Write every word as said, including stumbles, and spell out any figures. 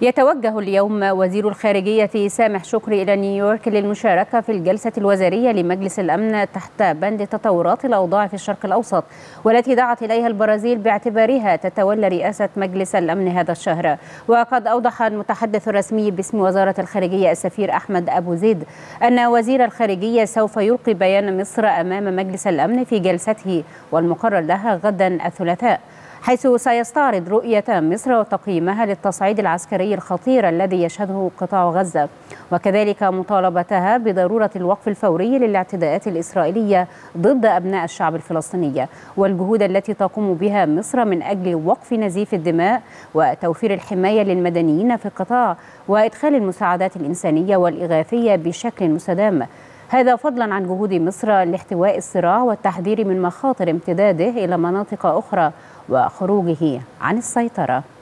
يتوجه اليوم وزير الخارجية سامح شكري إلى نيويورك للمشاركة في الجلسة الوزارية لمجلس الأمن تحت بند تطورات الأوضاع في الشرق الأوسط، والتي دعت إليها البرازيل باعتبارها تتولى رئاسة مجلس الأمن هذا الشهر. وقد أوضح المتحدث الرسمي باسم وزارة الخارجية السفير أحمد أبو زيد أن وزير الخارجية سوف يلقي بيان مصر أمام مجلس الأمن في جلسته والمقرر لها غدا الثلاثاء، حيث سيستعرض رؤية مصر وتقييمها للتصعيد العسكري الخطير الذي يشهده قطاع غزة، وكذلك مطالبتها بضرورة الوقف الفوري للاعتداءات الإسرائيلية ضد أبناء الشعب الفلسطيني، والجهود التي تقوم بها مصر من أجل وقف نزيف الدماء وتوفير الحماية للمدنيين في القطاع وإدخال المساعدات الإنسانية والإغاثية بشكل مستدام. هذا فضلا عن جهود مصر لاحتواء الصراع والتحذير من مخاطر امتداده إلى مناطق أخرى وخروجه عن السيطرة.